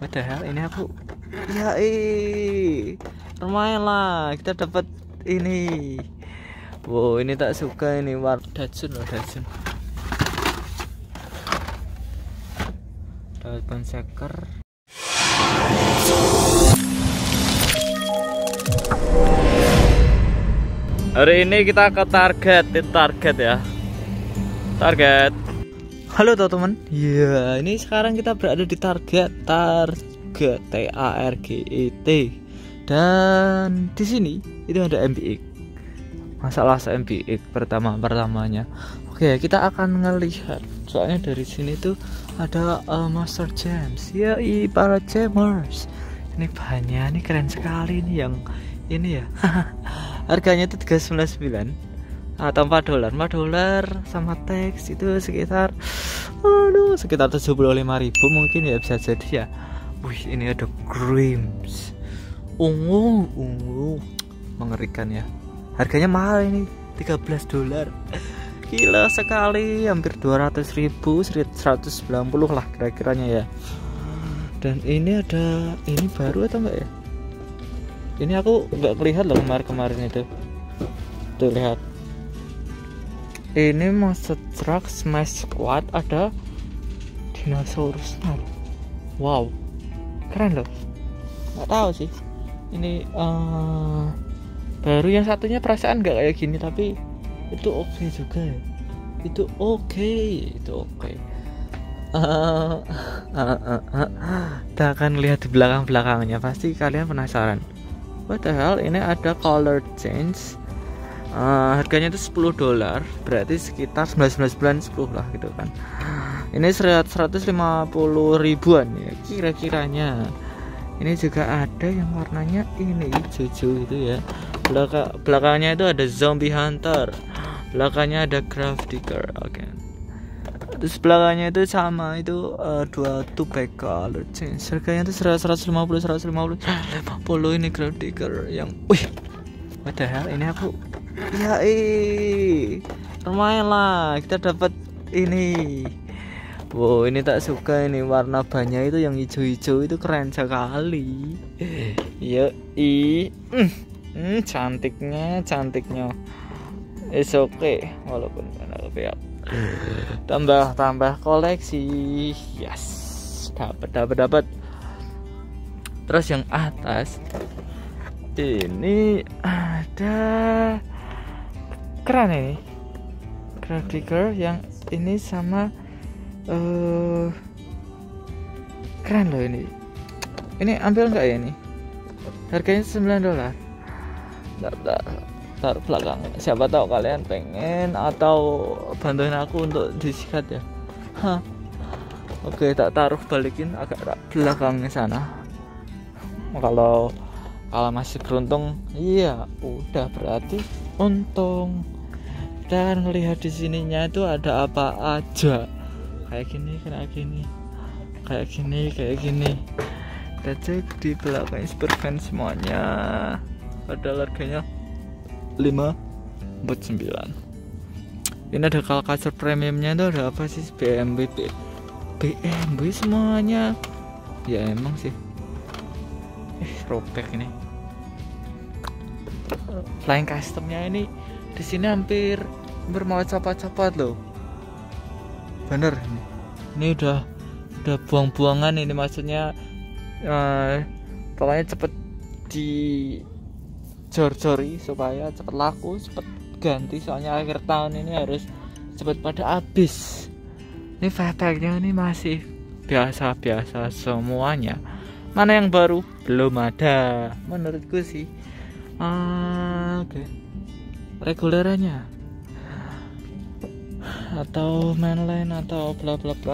What the hell, ini aku ya lumayan lah kita dapat ini. Wow, ini tak suka ini Datsun loh, Datsun. Dapat ban seker. Hari ini kita ke target ya. Target. Halo teman-teman. Ya, ini sekarang kita berada di target TARGET. Dan di sini itu ada MBX. Masalah MBX pertamanya. Oke, kita akan ngelihat. Soalnya dari sini tuh ada Master Gems. Ya, para Gemers. Ini banyak, ini keren sekali nih yang ini ya. Harganya itu 399 atau $4 sama teks itu sekitar 75.000 mungkin ya, bisa jadi ya. Wih, ini ada Grims ungu mengerikan ya. Harganya mahal ini, $13. Gila sekali, hampir 200.000, 190 lah kira-kiranya ya. Dan ini ada, ini baru atau enggak ya? Ini aku nggak kelihatan loh kemarin itu. Tuh lihat. Ini Monster Truck Smash Squad, ada dinosaurusnya. Wow, keren loh. Nggak tahu sih. Ini baru, yang satunya perasaan nggak kayak gini, tapi itu oke juga ya. Itu oke. Kita akan lihat di belakangnya. Pasti kalian penasaran. What the hell, ini ada color change. Harganya itu $10, berarti sekitar 19 lah gitu kan. Ini 150 ribuan ya kira-kiranya. Ini juga ada yang warnanya ini hijau itu ya. Belakangnya itu ada Zombie Hunter. Belakangnya ada Grave Digger. Oke. Terus belakangnya itu sama, itu dua two-pack color change. Harganya itu 150 ini Grave Digger yang what the hell, ini aku ya lumayan lah kita dapat ini. Wow, ini tak suka ini warna bannya itu yang hijau-hijau itu keren sekali. Ya cantiknya it's okay walaupun aku tambah koleksi. Yes, dapat. Terus yang atas ini ada keren ini Grave Digger yang ini sama keren loh ini ambil nggak ya ini. Harganya $9. Taruh belakang, siapa tahu kalian pengen atau bantuin aku untuk disikat ya. Oke, tak taruh balikin agak belakangnya sana. Kalau masih beruntung, iya udah berarti untung. Dan melihat di sininya itu ada apa aja, kayak gini. Kita cek di belakang Supervan semuanya. Padahal harganya 549. Ini ada Alcazar premiumnya itu ada apa sih? BMW semuanya. Ya emang sih. Robek ini. Flying customnya ini di sini hampir mau copot loh. Bener ini. Ini udah buang-buangan ini, maksudnya pokoknya cepet di jor-jori supaya cepet laku, cepet ganti, soalnya akhir tahun ini harus cepet pada habis. Ini fairpacknya ini masih biasa semuanya. Mana yang baru? Belum ada menurutku sih. Oke. Regulerannya atau mainline atau bla bla bla,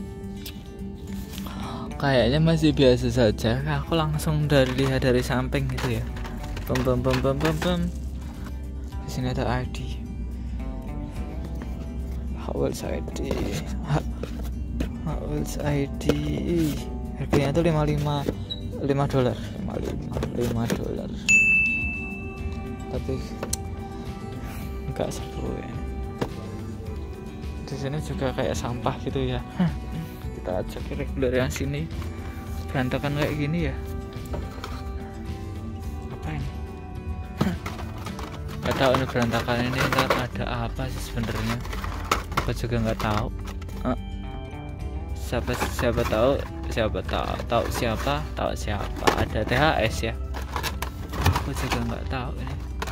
kayaknya masih biasa saja. Aku langsung lihat dari samping gitu ya. Bam. Di sini ada ID. Howell's ID. Harganya itu $5. Tapi enggak seru ya. Di sini juga kayak sampah gitu ya. Kita cek reguler yang sini. berantakan kayak gini ya? Apa ini? Gak tahu ini berantakan ini ntar ada apa sih sebenarnya? Aku juga nggak tahu. Siapa tahu ada THS ya? Aku juga nggak tahu ini.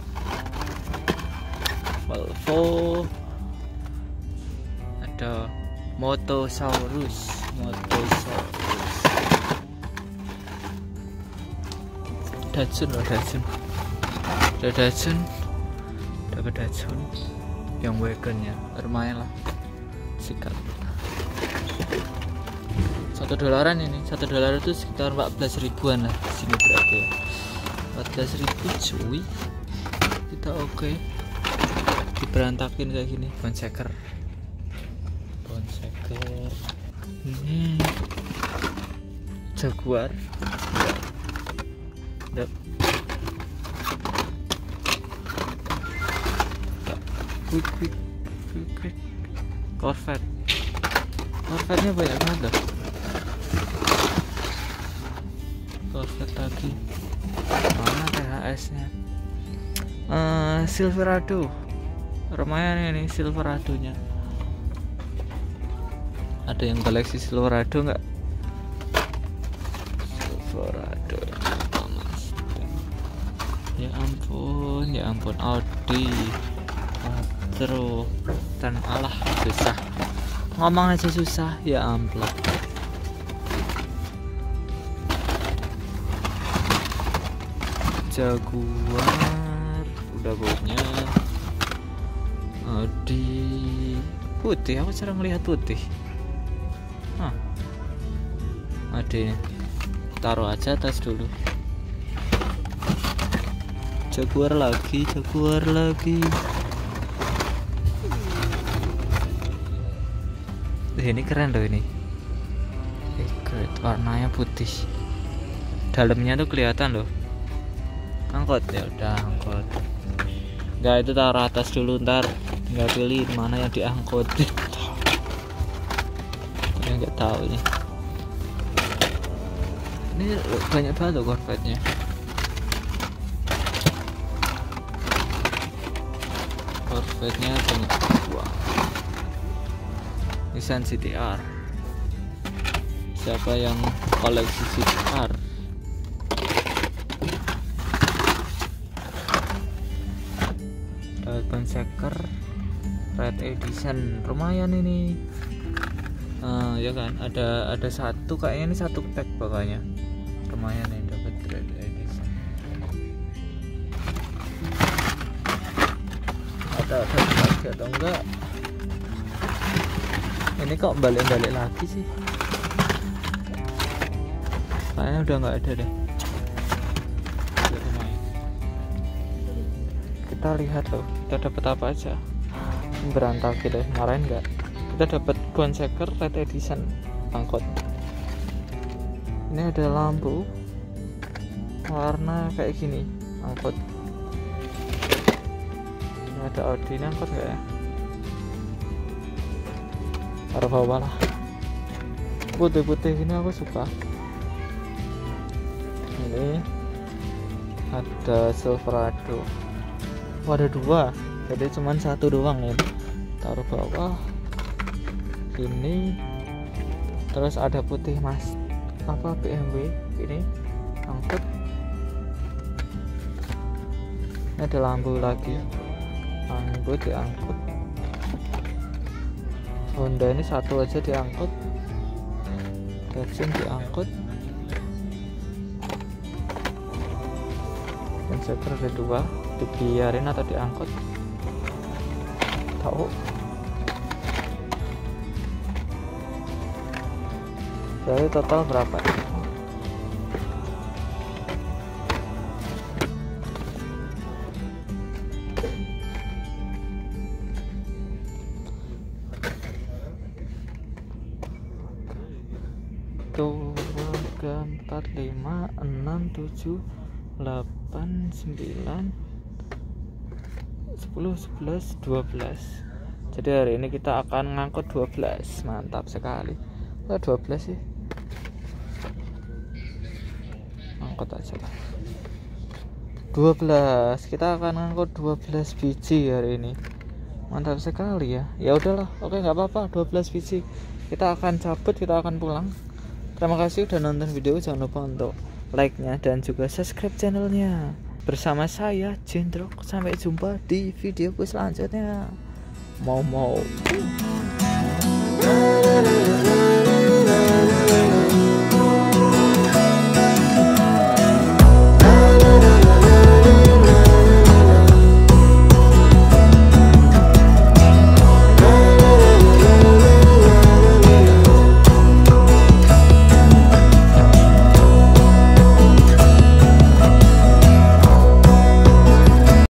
Volvo, ada Motosaurus. Datsun loh, ada Datsun, dapat Datsun yang wagonnya lumayan lah, sikat $1 ini. $1 itu sekitar 14 ribuan lah di sini berarti ya. 14 ribu cuy, kita oke. Diberantakin kayak gini. Bonseker ini Jaguar. Quick. Corvette-nya banyak banget loh. Corvette lagi. Mana THS-nya? Silverado. Lumayan ini Silverado-nya. Ada yang koleksi Silverado nggak? Silverado. Ya ampun Audi. Quattro. Dan alah susah. Ngomong aja susah, ya ampun. Jaguar udah punya. Audi putih, aku jarang melihat putih. Audi taruh aja tas dulu. Jaguar lagi. Ini keren loh ini. Warnanya putih. Dalamnya tuh kelihatan loh. Angkot ya udah angkot. Enggak, itu taruh atas dulu, ntar tinggal pilih mana yang diangkut. Saya nggak tahu ini. Ini banyak banget loh Corvette-nya. Corvette-nya banyak. Wah. Nissan CTR. Siapa yang koleksi CTR? Bonseker Red Edition lumayan ini. Ya kan, ada satu kayaknya ini satu pack pokoknya. Lumayan nih dapat Red Edition. Ada lagi atau enggak? Ini kok balik lagi sih? Kayaknya udah nggak ada deh. Kita lihat loh, kita dapat apa aja. Berantakin deh, marahin nggak? Kita dapat Bonseker Red Edition angkot. Ini ada lampu warna kayak gini angkot. Ini ada Audi, ini angkot nggak ya? Taruh bawah lah. Putih-putih ini aku suka. Ini ada Silverado. Ada dua, jadi cuman satu doang ya. Taruh bawah. Ini terus ada putih mas, apa BMW ini angkut. Ini ada lampu lagi, lampu diangkut. Honda ini satu aja diangkut. Datsun diangkut. Bonseker ada dua, dibiarin atau diangkut? Tahu. Jadi total berapa? Tuh, 3, 4, 5, 6, 7, 8, 9, 10, 11, 12. Jadi hari ini kita akan ngangkut 12. Mantap sekali. 12 sih. angkut aja lah. 12, kita akan ngangkut 12 biji hari ini. Mantap sekali ya. Ya udahlah, oke nggak apa-apa, 12 biji. Kita akan cabut, kita akan pulang. Terima kasih udah nonton video, jangan lupa untuk like-nya dan juga subscribe channelnya. Bersama saya Jendrok, sampai jumpa di videoku selanjutnya. Mau